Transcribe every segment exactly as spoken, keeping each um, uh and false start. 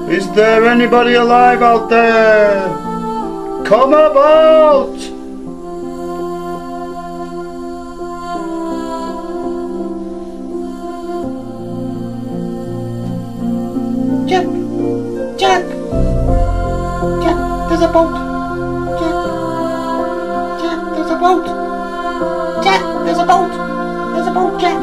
Is there anybody alive out there? Come about! Jack! Jack! Jack, there's a boat! Jack! Jack, there's a boat! Jack, there's a boat! There's a boat, Jack!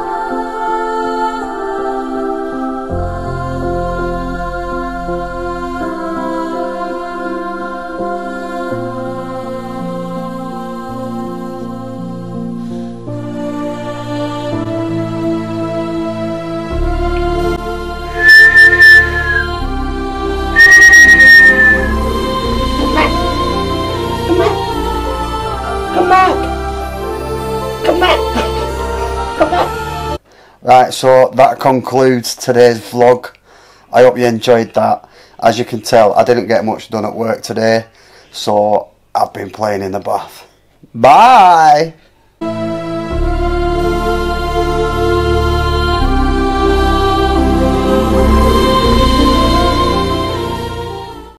Come back! Come back! Come back! Right, so that concludes today's vlog. I hope you enjoyed that. As you can tell, I didn't get much done at work today, so I've been playing in the bath. Bye!